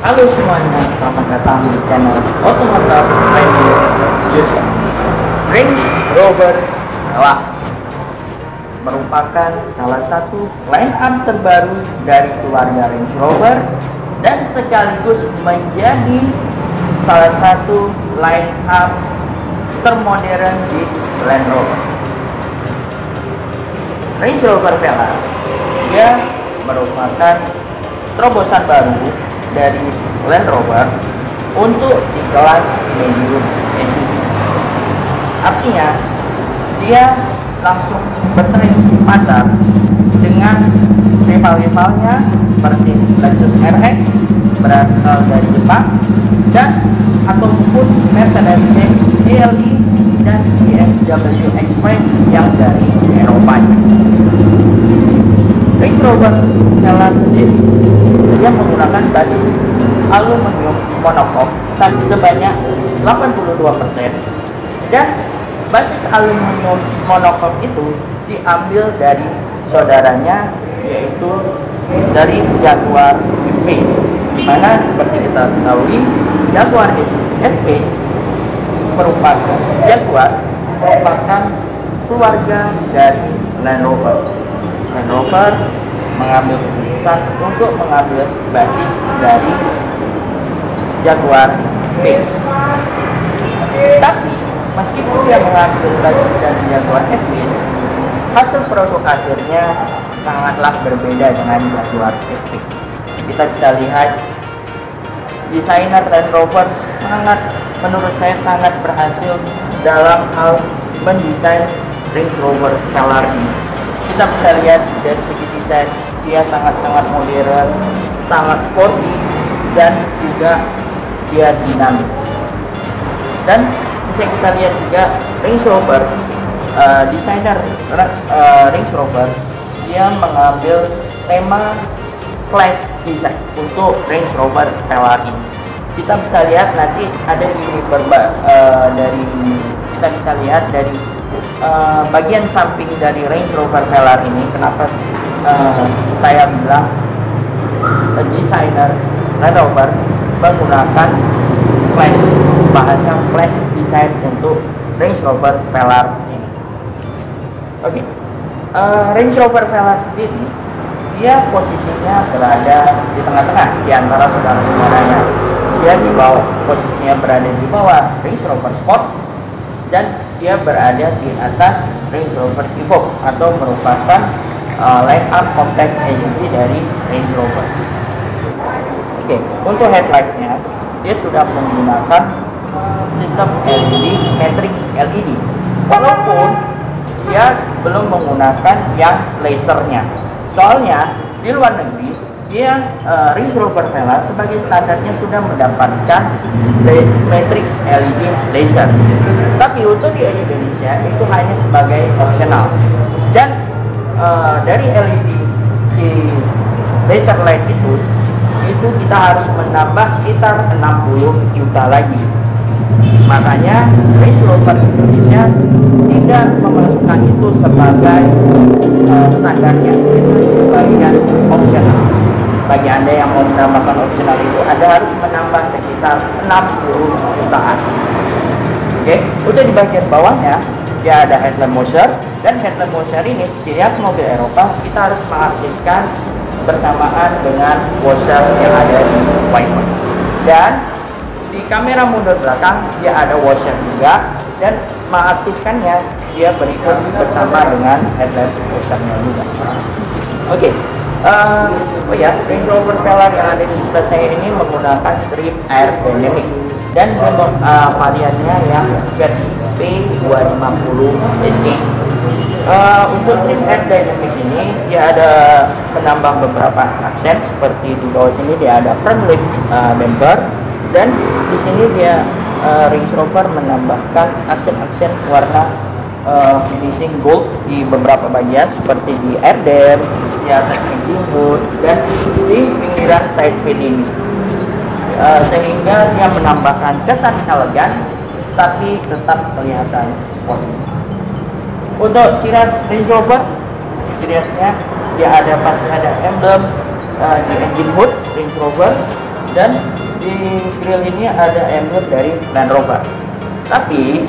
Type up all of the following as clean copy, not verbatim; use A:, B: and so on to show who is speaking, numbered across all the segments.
A: Halo semuanya, selamat datang di channel Otomotif Review User. Range Rover Velar merupakan salah satu line up terbaru dari keluarga Range Rover dan sekaligus menjadi salah satu line up termodern di Land Rover. Range Rover Velar dia merupakan terobosan baru dari Land Rover untuk di kelas medium SUV. Artinya dia langsung bersaing di pasar dengan rival-rivalnya seperti Lexus RX berasal dari Jepang dan ataupun Mercedes-Benz GLE dan BMW X5 yang dari Eropa. Range Rover Velar sendiri dia menggunakan basis aluminium monocoque sebanyak 82% dan basis aluminium monocoque itu diambil dari saudaranya yaitu dari Jaguar F-Pace, di mana seperti kita ketahui Jaguar F-Pace merupakan keluarga dari Land Rover. Land Rover mengambil keputusan untuk mengambil basis dari Jaguar F-Pace. Tapi meskipun dia mengambil basis dari Jaguar F-Pace, hasil produk akhirnya sangatlah berbeda dengan Jaguar F-Pace. Kita bisa lihat desainer Land Rover menurut saya sangat berhasil dalam hal mendesain Range Rover Velar ini. Kita bisa lihat dari segi desain dia sangat-sangat modern, sangat sporty dan juga dia dinamis. Dan bisa kita lihat juga Range Rover desainer Range Rover dia mengambil tema flash design untuk Range Rover Velar ini. Kita bisa lihat nanti ada kita bisa lihat dari bagian samping dari Range Rover Velar ini. Kenapa saya bilang desainer Land Rover menggunakan flash, bahasa flash design untuk Range Rover Velar ini. Oke. Range Rover Velar sendiri dia posisinya berada di tengah-tengah di antara saudara-saudaranya. Dia posisinya berada di bawah Range Rover Sport dan dia berada di atas Range Rover Evoque atau merupakan line up compact SUV dari Range Rover. Oke, untuk headlightnya dia sudah menggunakan sistem LED matrix LED, walaupun dia belum menggunakan yang lasernya. Soalnya di luar negeri dia Range Rover Velar sebagai standarnya sudah mendapatkan matrix LED laser, tapi untuk di Indonesia itu hanya sebagai optional. Dan dari LED si laser light itu kita harus menambah sekitar 60 juta lagi. Makanya Range Rover Indonesia tidak memasukkan itu sebagai standarnya, itu sebagai optional. Bagi Anda yang mau menambahkan optional itu, Anda harus menambah sekitar 60 jutaan. Oke, untuk di bagian bawahnya dia ada headlamp washer, dan headlamp washer ini setiap mobil Eropa kita harus mengaktifkan bersamaan dengan washer yang ada di wiper. Dan di kamera mundur belakang dia ada washer juga, dan mengaktifkannya dia berikut bersama dengan headlamp washernya juga. Oke. Range Rover Velar yang ada di sebelah saya ini menggunakan strip aerodynamic dan variannya yang versi P250 SE. Untuk strip aerodynamic ini dia ada menambah beberapa aksen, seperti di bawah sini dia ada front lip bumper, dan di sini dia Range Rover menambahkan aksen-aksen warna finishing gold di beberapa bagian, seperti di air dam, di atas engine hood, dan di pinggiran side fin ini, sehingga dia menambahkan kesan elegan tapi tetap kelihatan sport. Untuk ciri khas Range Rover, ciri khasnya dia pasti ada emblem di engine hood Range Rover, dan di grill ini ada emblem dari Land Rover. Tapi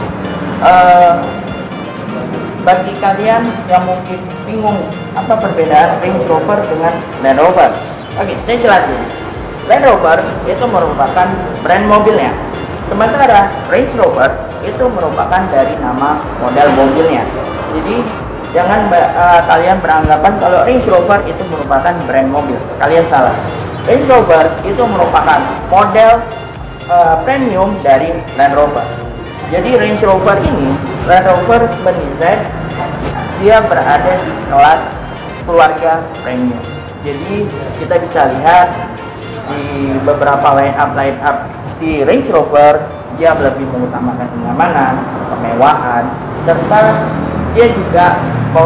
A: bagi kalian yang mungkin bingung apa perbedaan Range Rover dengan Land Rover, oke, saya jelasin. Land Rover itu merupakan brand mobilnya, sementara Range Rover itu merupakan dari nama model mobilnya. Jadi jangan kalian beranggapan kalau Range Rover itu merupakan brand mobil. Kalian salah. Range Rover itu merupakan model premium dari Land Rover. Jadi Range Rover ini, Land Rover mendesain dia berada di kelas keluarga premium. Jadi kita bisa lihat di beberapa line up di Range Rover, dia lebih mengutamakan kenyamanan, kemewahan, serta dia juga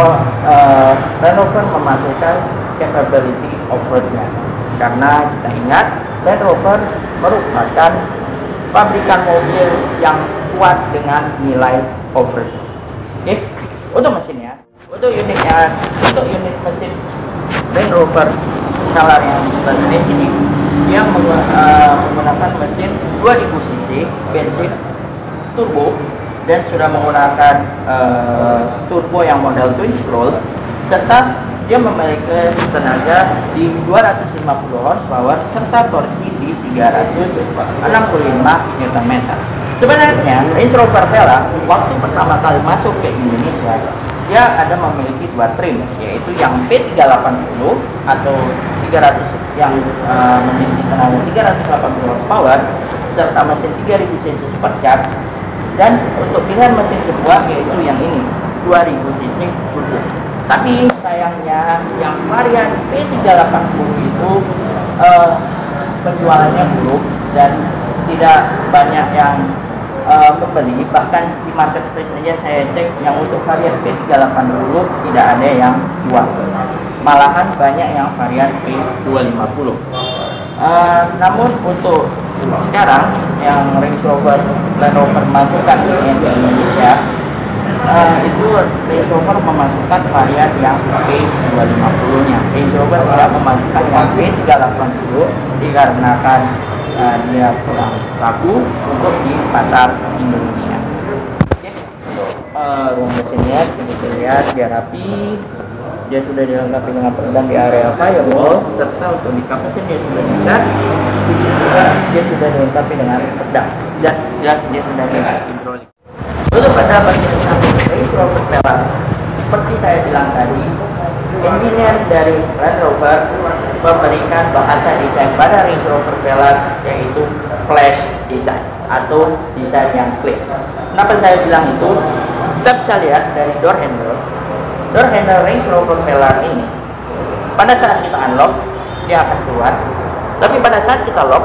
A: Land Rover memasukkan capability off-roadnya. Karena kita ingat Land Rover merupakan pabrikan mobil yang kuat dengan nilai off-road. Oke, untuk mesinnya, untuk unit mesin Land Rover Velar yang sebenarnya ini, dia menggunakan mesin 2000 cc bensin turbo dan sudah menggunakan turbo yang model twin scroll, serta dia memiliki tenaga di 250 horsepower serta torsi di 365 Nm. Sebenarnya Range Rover Velar waktu pertama kali masuk ke Indonesia, dia ada memiliki dua trim, yaitu yang P380 atau 300 yang memiliki tenaga 380 horsepower serta mesin 3000 cc supercharged, dan untuk pilihan mesin kedua yaitu yang ini 2000 cc turbo. Tapi sayangnya yang varian P380 itu penjualannya buruk dan tidak banyak yang membeli. Bahkan di marketplace saja saya cek yang untuk varian P380 tidak ada yang jual. Malahan banyak yang varian P250. Namun untuk sekarang yang Range Rover Land Rover masukkan ke Indonesia, itu Range Rover memasukkan varian yang P250-nya. Range Rover tidak memasukkan yang P380 dikarenakan dia kurang laku untuk di pasar Indonesia. Oke, untuk ruang mesinnya kita lihat dia rapi, dia sudah dilengkapi dengan peredam di area firewall, serta untuk di kap mesin dia sudah dicat, juga dia sudah dilengkapi dengan peredam dan jelas dia sudah dilengkapi hidrolik. Untuk pada bagian Range Rover Velar, seperti saya bilang tadi, engineer dari Land Rover memberikan bahasa desain pada Range Rover Velar, yaitu flash design atau desain yang clean. Kenapa saya bilang itu? Kita bisa lihat dari door handle Range Rover Velar ini. Pada saat kita unlock, dia akan keluar. Tapi pada saat kita lock,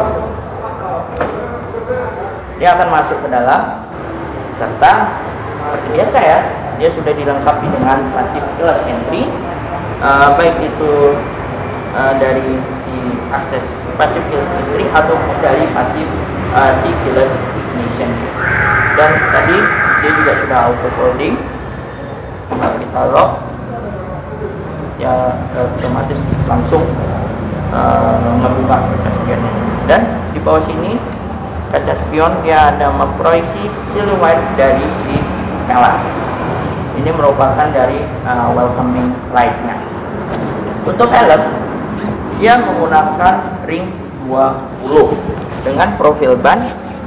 A: dia akan masuk ke dalam. Serta seperti biasa ya, dia sudah dilengkapi dengan passive keyless entry, baik itu dari si akses passive keyless entry ataupun dari passive si keyless ignition. Dan tadi dia juga sudah auto folding. Kalau kita lock, ya otomatis langsung membuka kaca spionnya. Dan di bawah sini kaca spion dia ada memproyeksi siluet dari si Velar. Ini merupakan dari welcoming light-nya. Untuk helm, dia menggunakan ring 20 dengan profil ban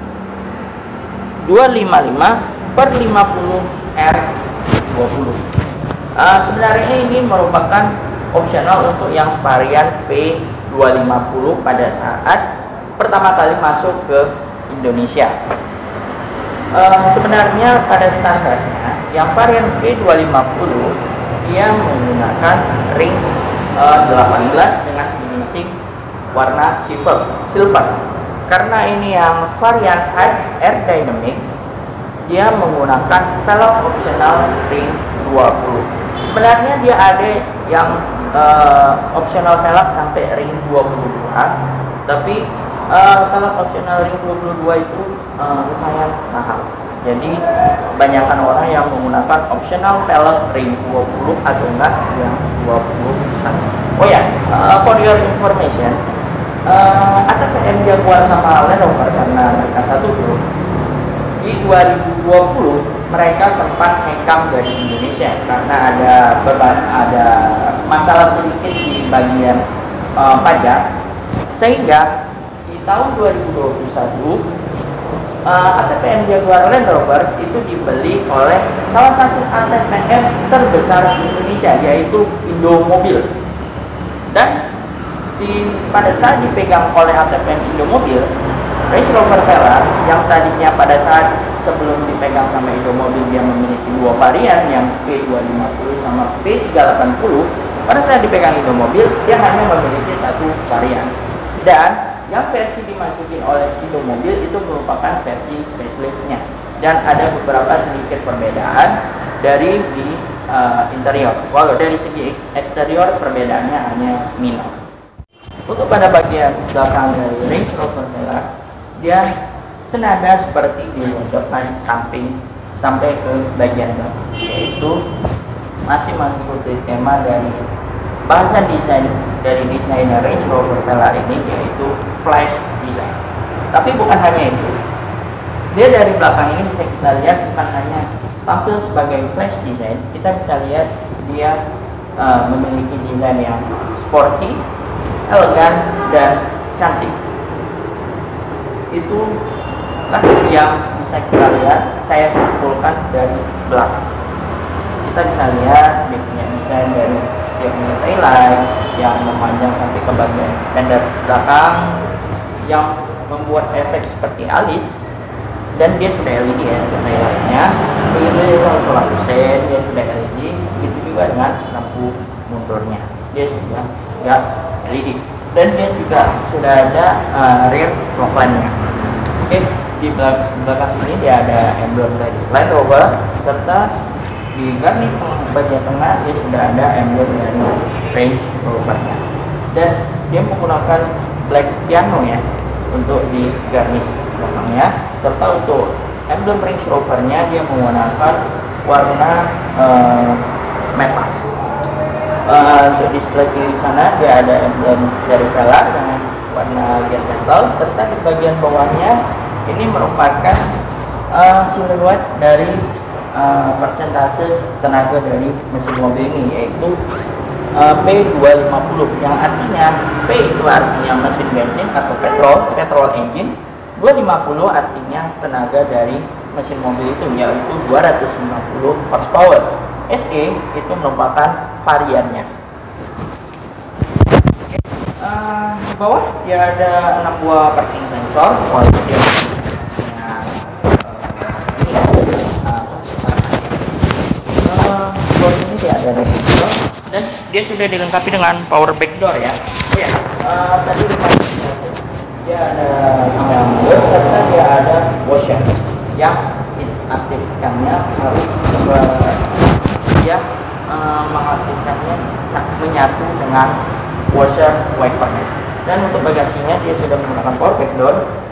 A: 255/50 R20. Sebenarnya ini merupakan opsional untuk yang varian P250 pada saat pertama kali masuk ke Indonesia. Sebenarnya pada standarnya yang varian P250 dia menggunakan ring 18 dengan finishing warna silver. Karena ini yang varian aerodynamic, dia menggunakan velg optional ring 20. Sebenarnya dia ada yang optional velg sampai ring 22, tapi velg optional ring 22 itu lumayan mahal. Jadi kebanyakan orang yang menggunakan optional velg ring 20 atau enggak yang 20 besar. Oh ya, for your information, ATVM Jaguar sama Land Rover karena mereka satu grup. Di 2020 mereka sempat hengkang dari Indonesia karena ada masalah sedikit di bagian pajak, sehingga di tahun 2021 ATVM Jaguar Land Rover itu dibeli oleh salah satu ATVM terbesar di Indonesia, yaitu Indomobil. Dan pada saat dipegang oleh ATVM Indomobil, Range Rover Velar yang tadinya pada saat sebelum dipegang sama Indomobil dia memiliki dua varian, yang P250 sama P380. Pada saat dipegang Indomobil dia hanya memiliki satu varian, dan yang versi dimasukin oleh Indomobil itu merupakan versi faceliftnya, dan ada beberapa sedikit perbedaan dari di interior. Walau dari segi eksterior perbedaannya hanya minor. Untuk pada bagian belakang dari Range Rover Velar, dia senada seperti di depan samping sampai ke bagian belakang, yaitu masih mengikuti tema dari bahasan desain dari desainer Range Rover Velar ini, yaitu flash design. Tapi bukan hanya itu, dia dari belakang ini bisa kita lihat bukan hanya tampil sebagai flash design, kita bisa lihat dia memiliki desain yang sporty, elegan, dan cantik. Itu lah yang bisa kita lihat, saya simpulkan dari belakang. Kita bisa lihat dia punya desain dari dia punya taillight yang memanjang sampai ke bagian fender belakang yang membuat efek seperti alis, dan dia sudah LED ya untuk taillightnya. Begitu juga untuk lampu sen dia sudah LED, begitu juga dengan lampu mundurnya dia sudah enggak LED, dan dia juga sudah ada rear fog lamp-nya. Oke, di belakang ini dia ada emblem dari Land Rover, serta di garnish bagian tengah dia sudah ada emblem dari Range Rover-nya, dan dia menggunakan black piano ya untuk di garnish belakangnya, serta untuk emblem Range Rover-nya dia menggunakan warna metal. Untuk di sebelah kiri sana dia ada emblem dari Velar dengan warna jet metal, serta di bagian bawahnya ini merupakan siluet dari persentase tenaga dari mesin mobil ini, yaitu P250, yang artinya P itu artinya mesin bensin atau petrol engine, 250 artinya tenaga dari mesin mobil itu, yaitu 250 horsepower. SE itu merupakan variannya. Di bawah dia ada 6 buah parking sensor, walaupun dia punya ini ya. Ini dia ada sensor, dan dia sudah dilengkapi dengan power back door ya. Oh ya, tadi lupa dia ada mode, serta dia ada washer yang aktifkannya harus dia mengaktifkannya menyatu dengan washer wipernya. Dan untuk bagasinya dia sudah menggunakan power back door.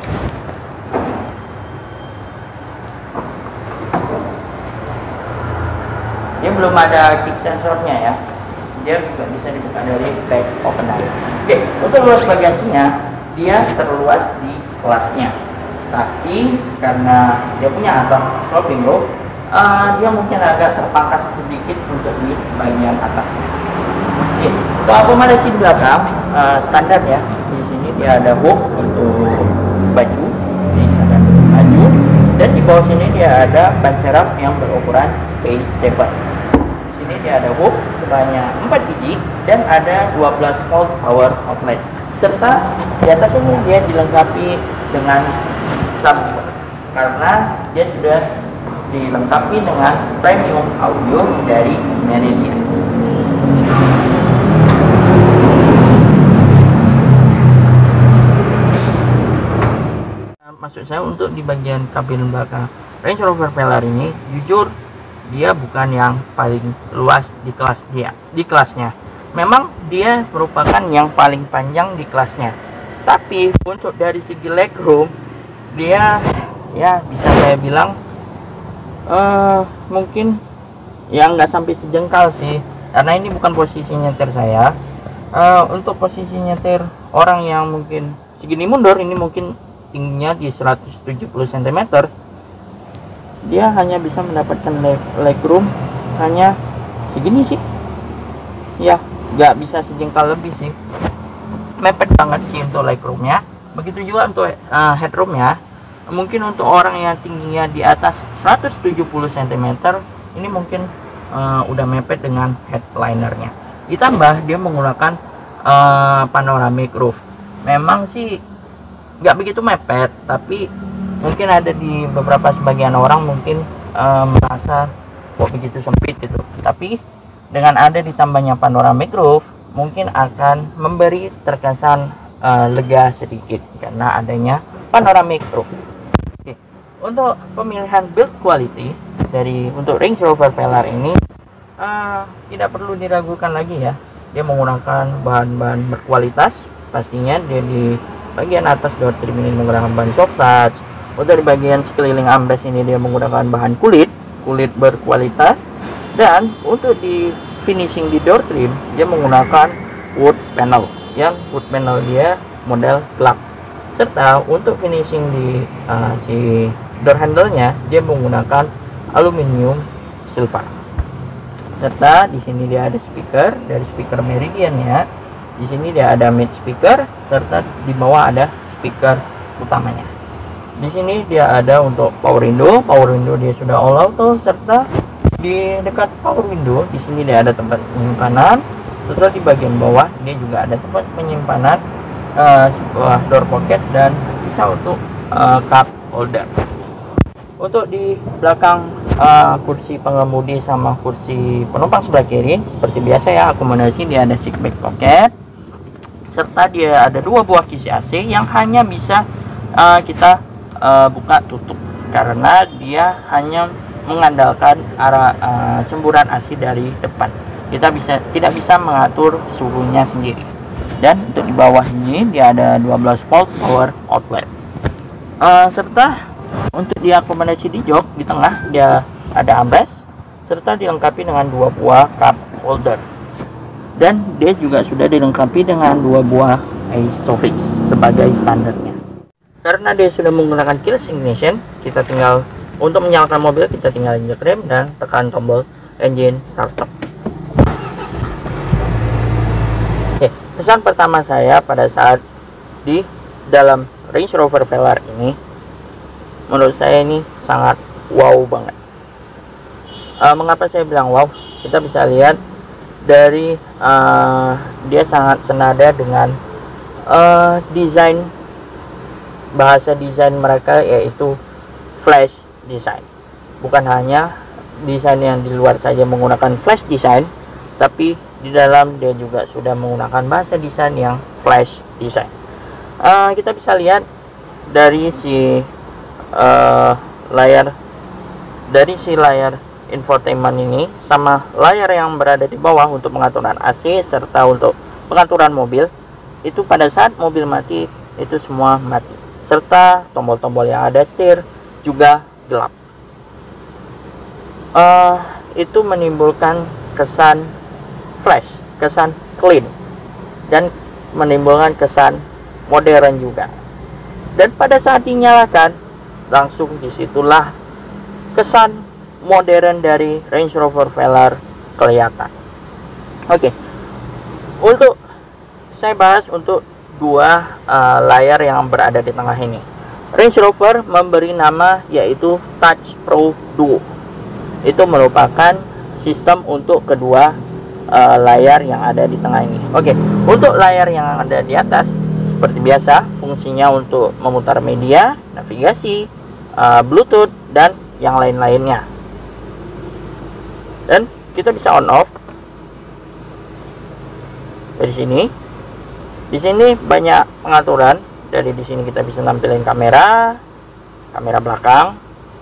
A: Dia belum ada kick sensornya ya, dia juga bisa dibuka dari back opener. Oke, untuk luas bagasinya dia terluas di kelasnya, tapi karena dia punya atap sloping roof, dia mungkin agak terpangkas sedikit untuk di bagian atasnya. Oke, untuk akomodasi di belakang standar ya. Di sini dia ada hook untuk baju, di sana baju, dan di bawah sini dia ada ban serap yang berukuran space saver. Di sini dia ada hook sebanyak 4 biji dan ada 12 volt power outlet, serta di atas ini dia dilengkapi dengan subwoofer karena dia sudah dilengkapi dengan premium audio dari Meridian. Maksud saya untuk di bagian kabin belakang Range Rover Velar ini, jujur dia bukan yang paling luas di kelasnya. Memang dia merupakan yang paling panjang di kelasnya, tapi untuk dari segi legroom dia ya bisa saya bilang mungkin ya nggak sampai sejengkal sih, karena ini bukan posisi nyetir saya. Untuk posisi nyetir orang yang mungkin segini mundur, ini mungkin tingginya di 170 cm, dia hanya bisa mendapatkan legroom hanya segini sih ya, nggak bisa sejengkal lebih sih, mepet banget sih untuk legroomnya. Begitu juga untuk headroomnya, mungkin untuk orang yang tingginya di atas 170 cm ini mungkin udah mepet dengan headlinernya. Ditambah dia menggunakan panoramic roof. Memang sih nggak begitu mepet, tapi mungkin ada di beberapa sebagian orang mungkin merasa kok begitu sempit gitu. Tapi dengan ada ditambahnya panoramic roof, mungkin akan memberi terkesan lega sedikit karena adanya panoramic roof. Oke. Untuk pemilihan build quality untuk Range Rover Velar ini tidak perlu diragukan lagi ya. Dia menggunakan bahan-bahan berkualitas. Pastinya dia di bagian atas door trim ini menggunakan bahan soft touch. Untuk di bagian sekeliling armrest ini dia menggunakan bahan kulit berkualitas. Dan untuk di finishing di door trim dia menggunakan wood panel, yang wood panel dia model gelap. Serta untuk finishing di si door handle nya dia menggunakan aluminium silver. Serta di sini dia ada speaker dari speaker Meridian ya. Di sini dia ada mid speaker, serta di bawah ada speaker utamanya. Di sini dia ada untuk power window dia sudah all auto, serta di dekat power window di sini dia ada tempat penyimpanan. Serta di bagian bawah dia juga ada tempat penyimpanan sebuah door pocket dan bisa untuk cup holder. Untuk di belakang kursi pengemudi sama kursi penumpang sebelah kiri seperti biasa ya, akomodasi dia ada seat back pocket, serta dia ada 2 buah kisi AC yang hanya bisa kita buka tutup karena dia hanya mengandalkan arah semburan AC dari depan. Kita tidak bisa mengatur suhunya sendiri. Dan untuk di bawah ini dia ada 12 volt power outlet. Serta untuk diakomodasi di jok di tengah dia ada armrest, serta dilengkapi dengan 2 buah cup holder. Dan dia juga sudah dilengkapi dengan 2 buah ISOFIX sebagai standarnya. Karena dia sudah menggunakan keyless ignition, kita tinggal untuk menyalakan mobil kita tinggal injek rem dan tekan tombol engine start stop. Oke, kesan pertama saya pada saat di dalam Range Rover Velar ini, menurut saya ini sangat wow banget. Mengapa saya bilang wow? Kita bisa lihat dari dia sangat senada dengan bahasa desain mereka, yaitu flash design. Bukan hanya desain yang di luar saja menggunakan flash design, tapi di dalam dia juga sudah menggunakan bahasa desain yang flash design. Kita bisa lihat dari si layar infotainment ini sama layar yang berada di bawah untuk pengaturan AC serta untuk pengaturan mobil, itu pada saat mobil mati itu semua mati, serta tombol-tombol yang ada setir juga gelap. Itu menimbulkan kesan flash, kesan clean, dan menimbulkan kesan modern juga. Dan pada saat dinyalakan, langsung disitulah kesan modern dari Range Rover Velar kelihatan. Oke, untuk saya bahas untuk 2 layar yang berada di tengah ini. Range Rover memberi nama yaitu Touch Pro Duo. Itu merupakan sistem untuk kedua layar yang ada di tengah ini. Oke, untuk layar yang ada di atas seperti biasa, fungsinya untuk memutar media, navigasi, Bluetooth, dan yang lain-lainnya. Dan kita bisa on off dari sini. Di sini banyak pengaturan. Dari di sini kita bisa nampilin kamera belakang,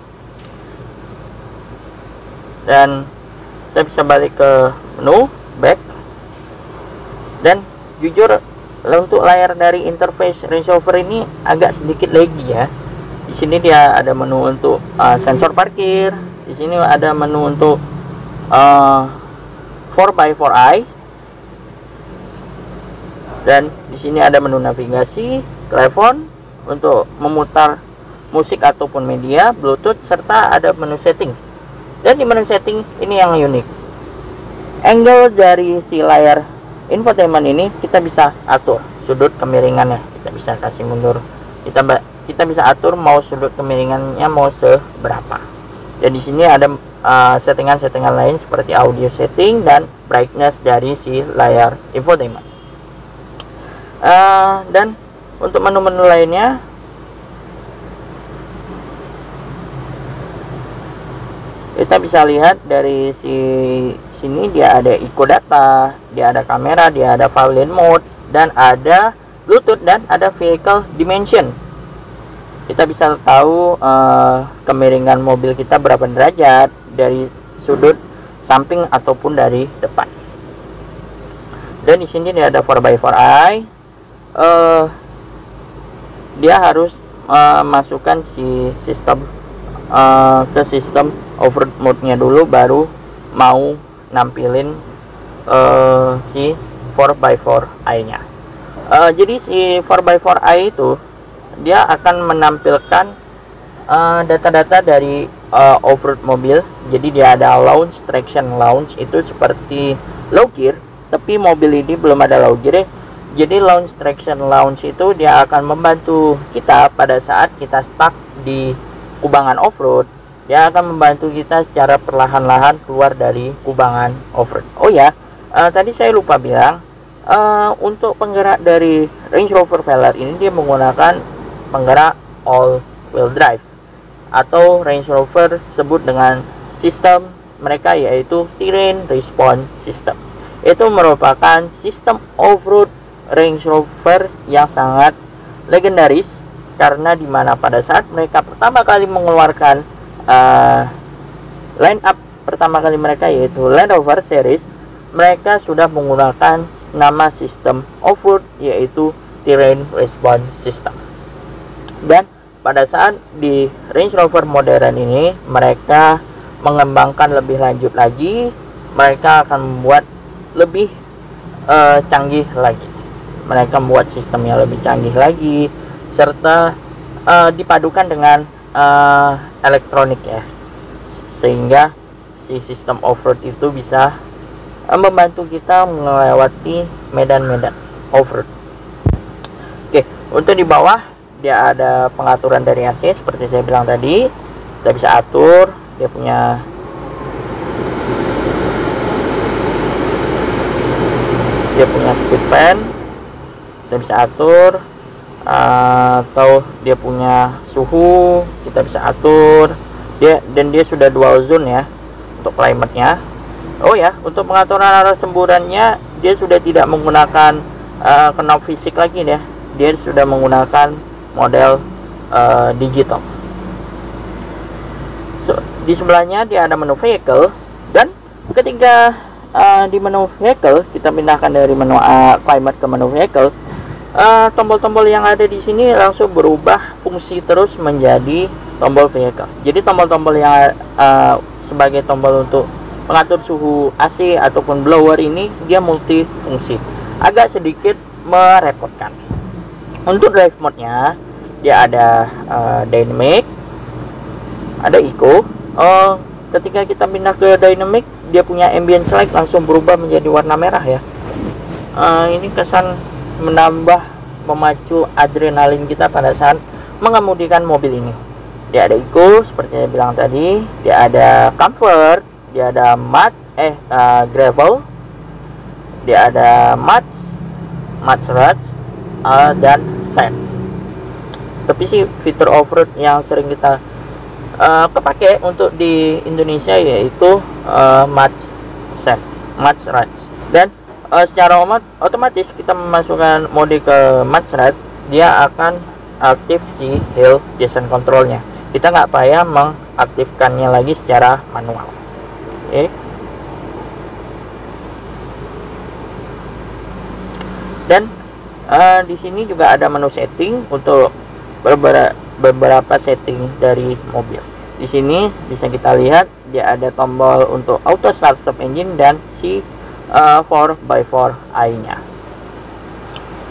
A: dan kita bisa balik ke menu back. Dan jujur untuk layar dari interface Range Rover ini agak sedikit laggy ya. Di sini dia ada menu untuk sensor parkir. Di sini ada menu untuk 4x4i. Dan di sini ada menu navigasi, telepon untuk memutar musik ataupun media, Bluetooth, serta ada menu setting. Dan di menu setting ini yang unik, angle dari si layar infotainment ini kita bisa atur sudut kemiringannya, kita bisa kasih mundur, kita bisa atur mau sudut kemiringannya mau seberapa. Dan di sini ada settingan-settingan lain seperti audio setting dan brightness dari si layar infotainment. Dan untuk menu-menu lainnya, kita bisa lihat dari sini dia ada eco data, dia ada kamera, dia ada file mode, dan ada Bluetooth, dan ada vehicle dimension. Kita bisa tahu kemiringan mobil kita berapa derajat dari sudut samping ataupun dari depan. Dan di sini dia ada 4x4i. Dia harus masukkan si sistem ke sistem off-road mode-nya dulu, baru mau nampilin si 4x4i nya. Jadi si 4x4i itu dia akan menampilkan data-data dari off-road mobil. Jadi dia ada launch, traction launch, itu seperti low gear, tapi mobil ini belum ada low gear. Jadi launch, traction launch itu dia akan membantu kita pada saat kita stuck di kubangan off-road. Dia akan membantu kita secara perlahan-lahan keluar dari kubangan off-road. Oh ya, tadi saya lupa bilang, untuk penggerak dari Range Rover Velar ini dia menggunakan penggerak all-wheel drive, atau Range Rover sebut dengan sistem mereka yaitu Terrain Response System. Itu merupakan sistem off-road Range Rover yang sangat legendaris, karena dimana pada saat mereka pertama kali mengeluarkan line up pertama kali mereka yaitu Land Rover series, mereka sudah menggunakan nama sistem off-road yaitu Terrain Response System. Dan pada saat di Range Rover modern ini mereka mengembangkan lebih lanjut lagi, mereka akan membuat lebih canggih lagi. Mereka membuat sistemnya lebih canggih lagi, serta dipadukan dengan elektronik ya, sehingga si sistem off-road itu bisa membantu kita melewati medan-medan off-road. Oke, untuk di bawah dia ada pengaturan dari AC seperti saya bilang tadi. Kita bisa atur, dia punya speed fan, kita bisa atur, atau dia punya suhu, kita bisa atur dan dia sudah dual zone ya untuk climate-nya. Oh ya, untuk pengaturan arah semburannya dia sudah tidak menggunakan knob fisik lagi ya, dia sudah menggunakan model digital. Di sebelahnya dia ada menu vehicle, dan ketika di menu vehicle kita pindahkan dari menu climate ke menu vehicle, tombol-tombol yang ada di sini langsung berubah fungsi terus menjadi tombol vehicle. Jadi tombol-tombol yang sebagai tombol untuk pengatur suhu AC ataupun blower ini dia multifungsi, agak sedikit merepotkan. Untuk drive mode-nya dia ada dynamic, ada eco. Ketika kita pindah ke dynamic, dia punya ambient light langsung berubah menjadi warna merah ya. Ini kesan menambah, memacu adrenalin kita pada saat mengemudikan mobil ini. Dia ada eco seperti saya bilang tadi, dia ada comfort, dia ada mud, gravel, dia ada mud ruts, dan sand. Tapi sih fitur off-road yang sering kita kepake untuk di Indonesia yaitu mud ruts. Dan secara otomatis kita memasukkan mode ke mud ruts, dia akan aktif si hill descent controlnya. Kita nggak payah mengaktifkannya lagi secara manual. Oke. Dan di sini juga ada menu setting untuk beberapa setting dari mobil. Di sini bisa kita lihat dia ada tombol untuk auto start stop engine dan si 4x4i nya.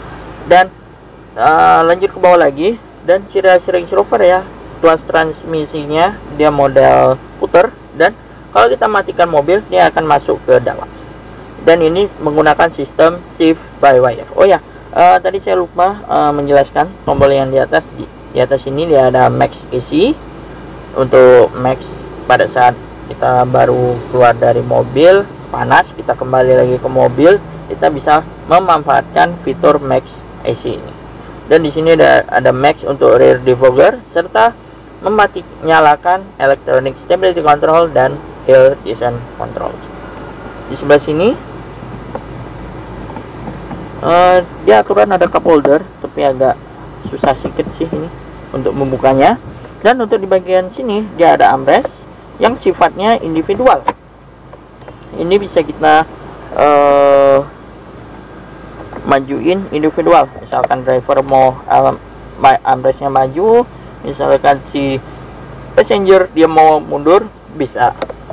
A: Dan lanjut ke bawah lagi, dan ciri khas Range Rover ya, kelas transmisinya dia model puter, dan kalau kita matikan mobil dia akan masuk ke dalam. Dan ini menggunakan sistem shift by wire. Oh ya, tadi saya lupa menjelaskan tombol yang di atas. Di atas ini dia ada max AC. Untuk max, pada saat kita baru keluar dari mobil panas, kita kembali lagi ke mobil, kita bisa memanfaatkan fitur max AC ini. Dan di sini ada max untuk rear defogger, serta nyalakan electronic stability control dan hill descent control. Di sebelah sini dia aturan ada cup holder, tapi agak susah sedikit sih ini untuk membukanya. Dan untuk di bagian sini dia ada armrest yang sifatnya individual. Ini bisa kita majuin individual. Misalkan driver mau armrestnya maju, misalkan si passenger dia mau mundur, bisa.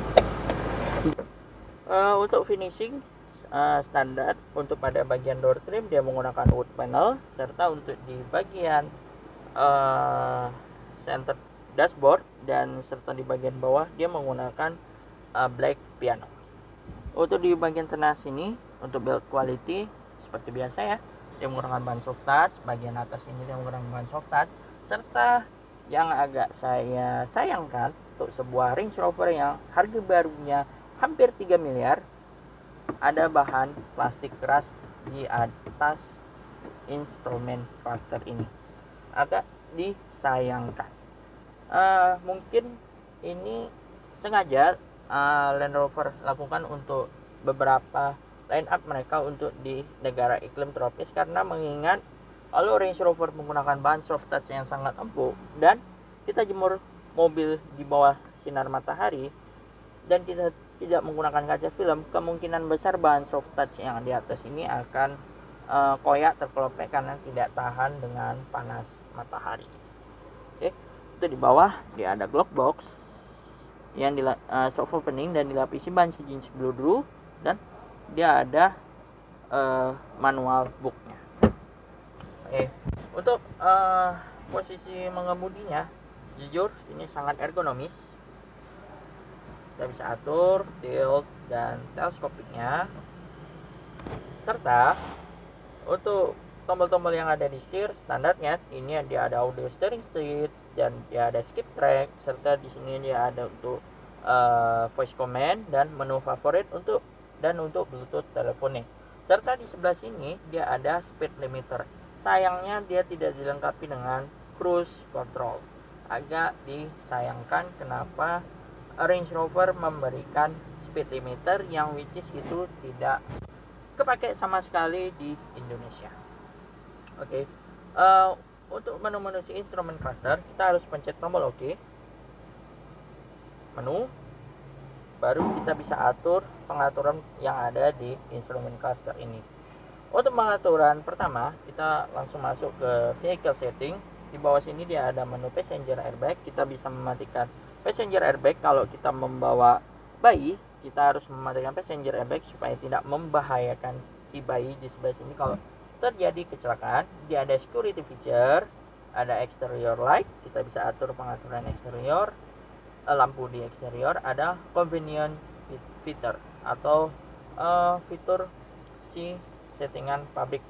A: Untuk finishing standar, untuk pada bagian door trim dia menggunakan wood panel, serta untuk di bagian center dashboard dan serta di bagian bawah dia menggunakan black piano. Untuk di bagian tengah sini, untuk build quality seperti biasa ya, dia menggunakan ban soft touch. Bagian atas ini dia menggunakan ban soft touch, serta yang agak saya sayangkan untuk sebuah Range Rover yang harga barunya hampir 3 miliar, ada bahan plastik keras di atas instrumen cluster ini. Agak disayangkan. Mungkin ini sengaja Land Rover lakukan untuk beberapa line up mereka untuk di negara iklim tropis, karena mengingat kalau Range Rover menggunakan bahan soft touch yang sangat empuk dan kita jemur mobil di bawah sinar matahari dan kita tidak menggunakan kaca film, kemungkinan besar bahan soft touch yang di atas ini akan koyak, terkelompok karena tidak tahan dengan panas matahari. Oke, itu di bawah dia ada glove box yang soft opening dan dilapisi ban sejenis peluru, dan dia ada manual booknya. Oke, untuk posisi mengemudinya jujur ini sangat ergonomis. Kita bisa atur tilt dan teleskopiknya, serta untuk tombol-tombol yang ada di setir standarnya ini dia ada audio steering switch dan dia ada skip track, serta di sini dia ada untuk voice command dan menu favorit untuk Bluetooth teleponing. Serta di sebelah sini dia ada speed limiter. Sayangnya dia tidak dilengkapi dengan cruise control. Agak disayangkan kenapa Range Rover memberikan speed limiter yang which is itu tidak kepakai sama sekali di Indonesia. Oke, untuk menu-menu si instrumen cluster kita harus pencet tombol OK, menu, baru kita bisa atur pengaturan yang ada di instrumen cluster ini. Untuk pengaturan pertama kita langsung masuk ke vehicle setting. Di bawah sini dia ada menu passenger airbag. Kita bisa mematikan passenger airbag. Kalau kita membawa bayi, kita harus mematikan passenger airbag supaya tidak membahayakan si bayi di sebelah sini kalau terjadi kecelakaan. Dia ada security feature, ada exterior light, kita bisa atur pengaturan eksterior, lampu di eksterior, ada convenience feature atau fitur si settingan pabrik.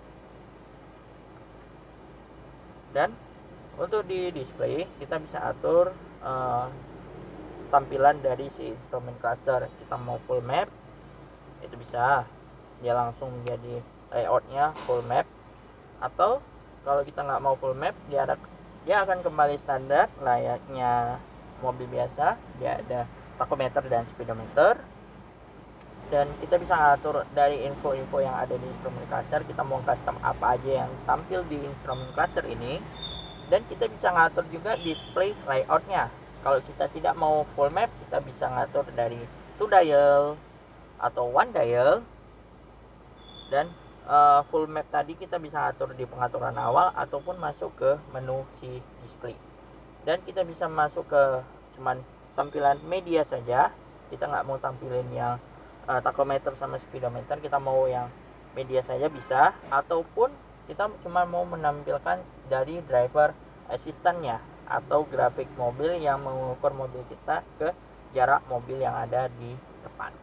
A: Dan untuk di display kita bisa atur tampilan dari si instrument cluster. Kita mau full map itu bisa, dia langsung menjadi layoutnya full map, atau kalau kita nggak mau full map dia akan kembali standar layaknya mobil biasa. Dia ada tachometer dan speedometer, dan kita bisa ngatur dari info-info yang ada di instrumen cluster. Kita mau custom apa aja yang tampil di instrumen cluster ini, dan kita bisa ngatur juga display layoutnya. Kalau kita tidak mau full map, kita bisa ngatur dari 2 dial atau 1 dial, dan full map tadi kita bisa atur di pengaturan awal ataupun masuk ke menu si display. Dan kita bisa masuk ke cuman tampilan media saja. Kita nggak mau tampilin yang tachometer sama speedometer, kita mau yang media saja bisa, ataupun kita cuma mau menampilkan dari driver assistant-nya atau grafik mobil yang mengukur mobil kita ke jarak mobil yang ada di depan.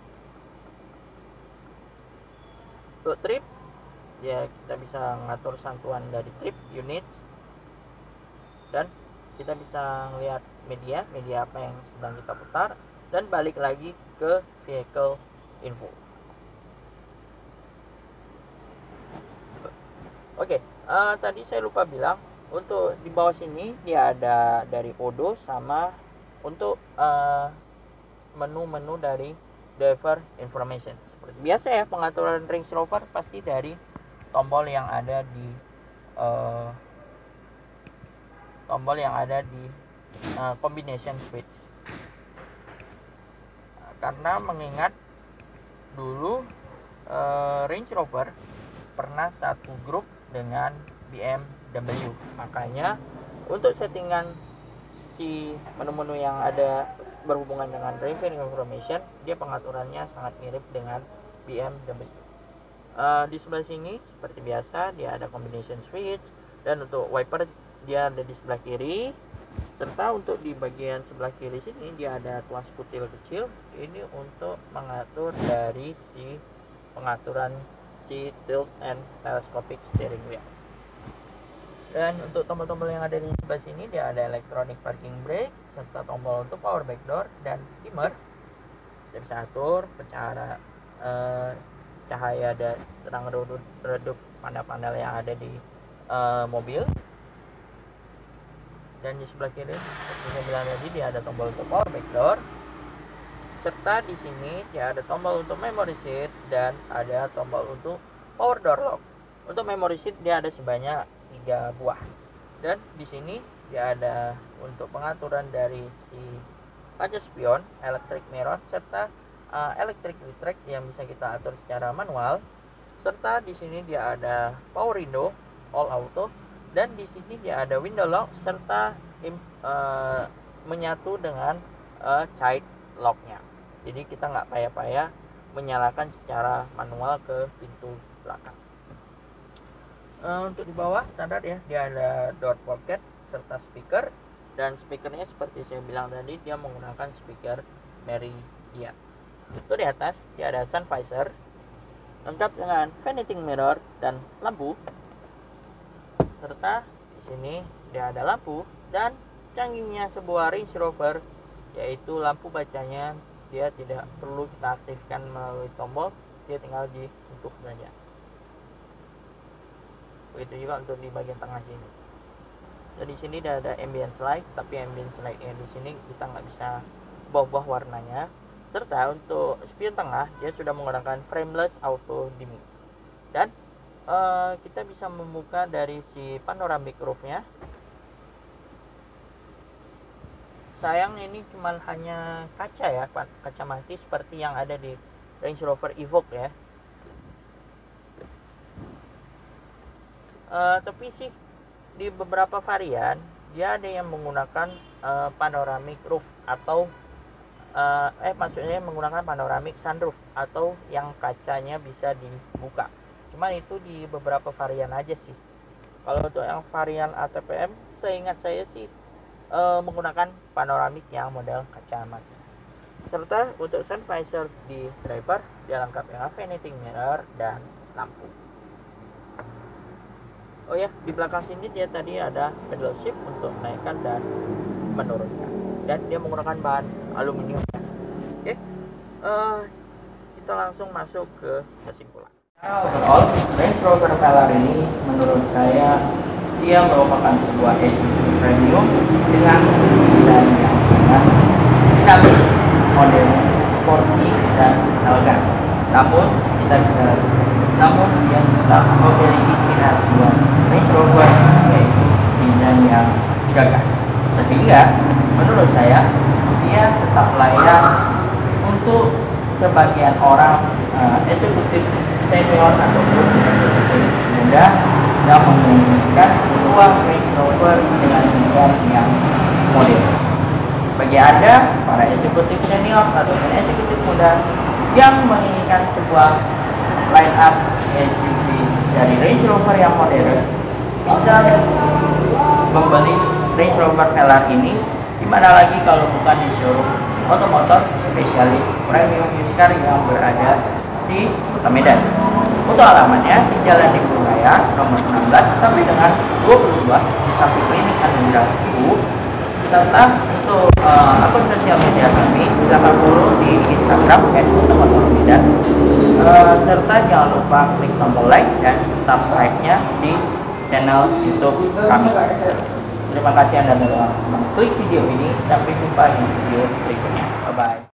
A: Untuk trip, ya kita bisa ngatur satuan dari trip units, dan kita bisa melihat media apa yang sedang kita putar, dan balik lagi ke vehicle info. Oke, tadi saya lupa bilang, untuk di bawah sini dia ada dari Odo, sama untuk menu-menu dari driver information. Seperti biasa ya, pengaturan Range Rover pasti dari tombol yang ada di combination switch. Karena mengingat dulu Range Rover pernah satu grup dengan BMW, makanya untuk settingan si menu-menu yang ada berhubungan dengan driver information, dia pengaturannya sangat mirip dengan BMW. Di sebelah sini seperti biasa dia ada combination switch, dan untuk wiper dia ada di sebelah kiri, serta untuk di bagian sebelah kiri sini dia ada tuas kutil kecil. Ini untuk mengatur dari si pengaturan si tilt and telescopic steering wheel. Dan untuk tombol-tombol yang ada di sebelah sini dia ada electronic parking brake, serta tombol untuk power back door dan dimmer. Kita bisa atur cahaya dan terang redup panel-panel yang ada di mobil. Dan di sebelah kiri seperti saya bilang tadi dia ada tombol untuk power back door, serta di sini dia ada tombol untuk memory seat dan ada tombol untuk power door lock. Untuk memory seat dia ada sebanyak 3 buah, dan di sini dia ada untuk pengaturan dari si kaca spion, electric mirror, serta electric retract yang bisa kita atur secara manual. Serta di sini dia ada power window all auto, dan di sini dia ada window lock serta menyatu dengan child locknya. Jadi kita nggak payah-payah menyalakan secara manual ke pintu belakang. Untuk di bawah standar ya, dia ada door pocket serta speaker, dan speakernya seperti saya bilang tadi dia menggunakan speaker Meridian. Untuk di atas dia ada sun visor lengkap dengan vanity mirror dan lampu, serta di sini dia ada lampu, dan canggihnya sebuah Range Rover yaitu lampu bacanya dia tidak perlu kita aktifkan melalui tombol, dia tinggal disentuh saja. Begitu juga untuk di bagian tengah sini. Dan di sini ada ambient light, tapi ambient light-nya di sini kita nggak bisa ubah warnanya. Serta untuk spion tengah dia sudah menggunakan frameless auto dimming, dan kita bisa membuka dari si panoramic roof-nya. Sayang ini cuma hanya kaca ya, kaca mati seperti yang ada di Range Rover Evoque ya. Tapi sih di beberapa varian dia ada yang menggunakan panoramic roof atau maksudnya menggunakan panoramic sunroof atau yang kacanya bisa dibuka. Cuman itu di beberapa varian aja sih. Kalau untuk yang varian ATPM, seingat saya sih menggunakan panoramik yang model kaca mati. Serta untuk sun visor di driver dia lengkap dengan vanity mirror dan lampu. Oh ya, di belakang sini dia tadi ada pedal shift untuk menaikkan dan menurunkan, dan dia menggunakan bahan aluminium. Oke, kita langsung masuk ke kesimpulan. Overall, Range Rover Velar ini menurut saya dia merupakan sebuah SUV premium dengan desain yang sangat dinamis, model sporty dan elegan. Namun dia tetap memiliki ciri khas buat Range Rover, yaitu desain yang gagah. Sehingga menurut saya dia tetap layak untuk sebagian orang eksekutif senior ataupun eksekutif muda yang menginginkan sebuah Range Rover dengan desain yang modern. Bagi Anda, para eksekutif senior ataupun eksekutif muda yang menginginkan sebuah line up SUV dari Range Rover yang modern bisa membeli Range Rover Velar ini di mana lagi kalau bukan di showroom otomotor spesialis premium used car yang berada di Kota Medan. Untuk alamatnya di Jalan Digbud Raya nomor 16 sampai dengan 22 di samping klinik Anugrah Ibu. Serta untuk akun sosial media kami silakan follow di Instagram @otomotormedan. Serta jangan lupa klik tombol like dan subscribe-nya di channel YouTube kami. Terima kasih Anda telah mengklik video ini. Sampai jumpa di video berikutnya. Bye bye.